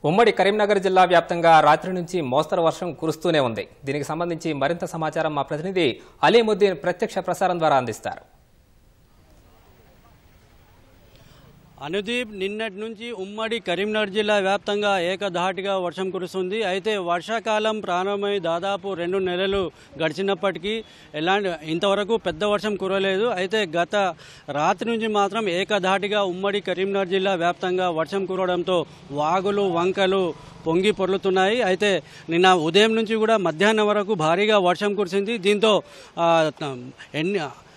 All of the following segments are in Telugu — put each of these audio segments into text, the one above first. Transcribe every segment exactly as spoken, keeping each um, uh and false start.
ఉమ్మడి కరీంనగర్ జిల్లా వ్యాప్తంగా రాత్రి నుంచి మోస్తరు వర్షం కురుస్తూనే ఉంది. దీనికి సంబంధించి మరింత సమాచారం మా ప్రతినిధి అలీముద్దీన్ ప్రత్యక్ష ప్రసారం ద్వారా అందిస్తారు. అనుదీప్, నిన్నటి నుంచి ఉమ్మడి కరీంనగర్ జిల్లా వ్యాప్తంగా ఏకధాటిగా వర్షం కురుస్తుంది. అయితే వర్షాకాలం ప్రారంభమై దాదాపు రెండు నెలలు గడిచినప్పటికీ ఎలాంటి ఇంతవరకు పెద్ద వర్షం కురలేదు. అయితే గత రాత్రి నుంచి మాత్రం ఏకధాటిగా ఉమ్మడి కరీంనగర్ జిల్లా వ్యాప్తంగా వర్షం కురవడంతో వాగులు వంకలు పొంగి పొర్లుతున్నాయి. అయితే నిన్న ఉదయం నుంచి కూడా మధ్యాహ్నం వరకు భారీగా వర్షం కురిసింది. దీంతో ఎన్ని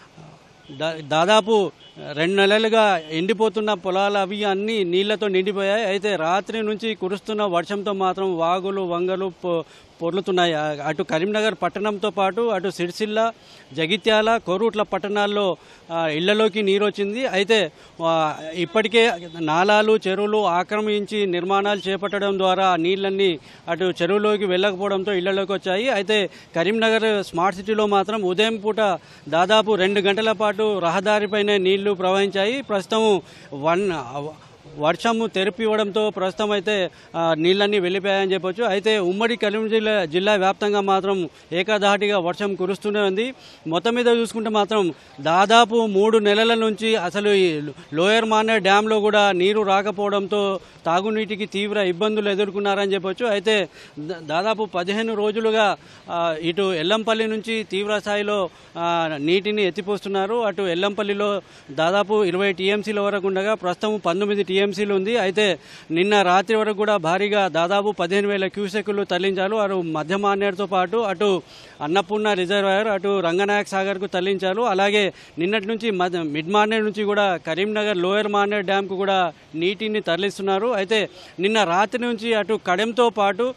దాదాపు రెండు నెలలుగా ఎండిపోతున్న పొలాలు అవి అన్నీ నీళ్లతో నిండిపోయాయి. అయితే రాత్రి నుంచి కురుస్తున్న వర్షంతో మాత్రం వాగులు వంగలు పొర్లుతున్నాయి. అటు కరీంనగర్ పట్టణంతో పాటు అటు సిరిసిల్ల, జగిత్యాల, కోరుట్ల పట్టణాల్లో ఇళ్లలోకి నీరు వచ్చింది. అయితే ఇప్పటికే నాలాలు, చెరువులు ఆక్రమించి నిర్మాణాలు చేపట్టడం ద్వారా నీళ్ళన్నీ అటు చెరువులోకి వెళ్ళకపోవడంతో ఇళ్లలోకి వచ్చాయి. అయితే కరీంనగర్ స్మార్ట్ సిటీలో మాత్రం ఉదయం పూట దాదాపు రెండు గంటల పాటు రహదారిపైనే నీళ్లు ప్రవహించాయి. ప్రస్తుతం వన్ వర్షము తెరిపివ్వడంతో ప్రస్తుతం అయితే నీళ్ళన్నీ వెళ్ళిపోయాయని చెప్పొచ్చు. అయితే ఉమ్మడి కరీంనగర్ జిల్లా జిల్లా వ్యాప్తంగా మాత్రం ఏకధాటిగా వర్షం కురుస్తూనే ఉంది. మొత్తం మీద చూసుకుంటే మాత్రం దాదాపు మూడు నెలల నుంచి అసలు ఈ లోయర్ మానేర్ డ్యాంలో కూడా నీరు రాకపోవడంతో తాగునీటికి తీవ్ర ఇబ్బందులు ఎదుర్కొన్నారని చెప్పొచ్చు. అయితే దాదాపు పదిహేను రోజులుగా ఇటు ఎల్లంపల్లి నుంచి తీవ్ర స్థాయిలో నీటిని ఎత్తిపోస్తున్నారు. అటు ఎల్లంపల్లిలో దాదాపు ఇరవై టీఎంసీల వరకు ఉండగా ప్రస్తుతం పంతొమ్మిది టీఎంసీలు ఉంది. అయితే నిన్న రాత్రి వరకు కూడా భారీగా దాదాపు పదిహేను వేల క్యూసెక్లు తరలించారు. అటు మధ్య మానేరుతో పాటు అటు అన్నపూర్ణ రిజర్వాయర్, అటు రంగనాయక్ సాగర్కు తరలించారు. అలాగే నిన్నటి నుంచి మిడ్ మానేర్ నుంచి కూడా కరీంనగర్ లోయర్ మానేర్ డ్యాంకు కూడా నీటిని తరలిస్తున్నారు. అయితే నిన్న రాత్రి నుంచి అటు కడెంతో పాటు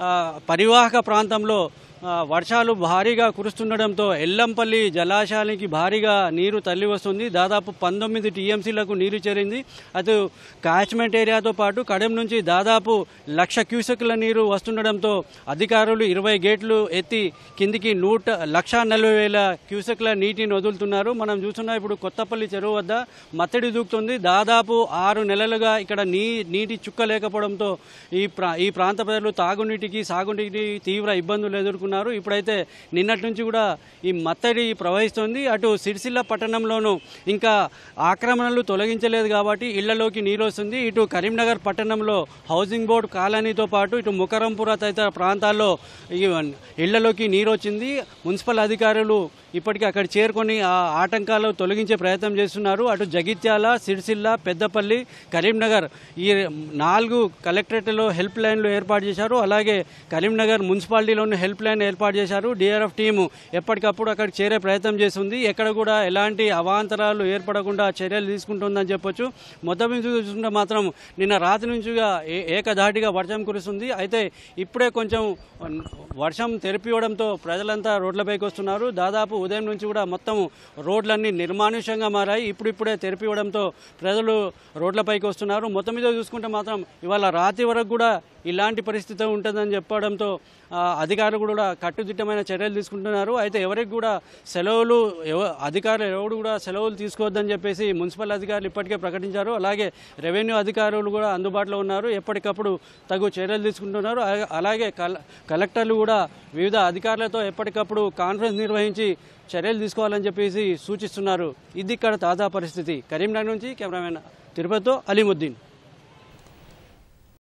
పరివాహక ప్రాంతంలో వర్షాలు భారీగా కురుస్తుండడంతో ఎల్లంపల్లి జలాశయానికి భారీగా నీరు తరలి వస్తుంది. దాదాపు పంతొమ్మిది టీఎంసీలకు నీరు చేరింది. అటు క్యాచ్మెంట్ ఏరియాతో పాటు కడెం నుంచి దాదాపు లక్ష క్యూసెక్ల నీరు వస్తుండడంతో అధికారులు ఇరవై గేట్లు ఎత్తి కిందికి నూట లక్ష నలభై వేల క్యూసెక్ల నీటిని వదులుతున్నారు. మనం చూస్తున్నా ఇప్పుడు కొత్తపల్లి చెరువు వద్ద మత్తడి దూకుతుంది. దాదాపు ఆరు నెలలుగా ఇక్కడ నీ నీటి చుక్క లేకపోవడంతో ఈ ప్రా ఈ ప్రాంత ప్రజలు తాగునీటికి సాగునీటికి తీవ్ర ఇబ్బందులు ఎదుర్కొన్నారు. ఇప్పుడైతే నిన్నటి నుంచి కూడా ఈ మత్తడి ప్రవహిస్తుంది. అటు సిరిసిల్ల పట్టణంలోనూ ఇంకా ఆక్రమణలు తొలగించలేదు కాబట్టి ఇళ్లలోకి నీరు వస్తుంది. ఇటు కరీంనగర్ పట్టణంలో హౌసింగ్ బోర్డు కాలనీతో పాటు ఇటు ముకరంపుర తదితర ప్రాంతాల్లో ఇళ్లలోకి నీరు వచ్చింది. మున్సిపల్ అధికారులు ఇప్పటికీ అక్కడ చేరుకొని ఆ ఆటంకాలు తొలగించే ప్రయత్నం చేస్తున్నారు. అటు జగిత్యాల, సిరిసిల్ల, పెద్దపల్లి, కరీంనగర్ ఈ నాలుగు కలెక్టరేట్లో హెల్ప్ లైన్లు ఏర్పాటు చేశారు. అలాగే కరీంనగర్ మున్సిపాలిటీలోని హెల్ప్ లైన్ ఏర్పాటు చేశారు. డిఆర్ఎఫ్ టీము ఎప్పటికప్పుడు అక్కడికి చేరే ప్రయత్నం చేస్తుంది. ఎక్కడ కూడా ఎలాంటి అవాంతరాలు ఏర్పడకుండా చర్యలు తీసుకుంటుందని చెప్పొచ్చు. మొత్తం మీద చూసుకుంటే మాత్రం నిన్న రాత్రి నుంచిగా ఏకధాటిగా వర్షం కురుస్తుంది. అయితే ఇప్పుడే కొంచెం వర్షం తెరిపివ్వడంతో ప్రజలంతా రోడ్లపైకి వస్తున్నారు. దాదాపు ఉదయం నుంచి కూడా మొత్తం రోడ్లన్నీ నిర్మానుష్యంగా మారాయి. ఇప్పుడిప్పుడే తెరిపివ్వడంతో ప్రజలు రోడ్లపైకి వస్తున్నారు. మొత్తం మీద చూసుకుంటే మాత్రం ఇవాళ రాత్రి వరకు కూడా ఇలాంటి పరిస్థితి ఉంటుందని చెప్పడంతో అధికారులు కూడా కట్టుదిట్టమైన చర్యలు తీసుకుంటున్నారు. అయితే ఎవరికి కూడా సెలవులు అధికారులు ఎవరు కూడా సెలవులు తీసుకోవద్దని చెప్పేసి మున్సిపల్ అధికారులు ఇప్పటికే ప్రకటించారు. అలాగే రెవెన్యూ అధికారులు కూడా అందుబాటులో ఉన్నారు. ఎప్పటికప్పుడు తగు చర్యలు తీసుకుంటున్నారు. అలాగే కలెక్టర్లు కూడా వివిధ అధికారులతో ఎప్పటికప్పుడు కాన్ఫరెన్స్ నిర్వహించి చర్యలు తీసుకోవాలని చెప్పేసి సూచిస్తున్నారు. ఇది ఇక్కడ తాజా పరిస్థితి. కరీంనగర్ నుంచి కెమెరామెన్ తిరుపతితో అలీముద్దీన్.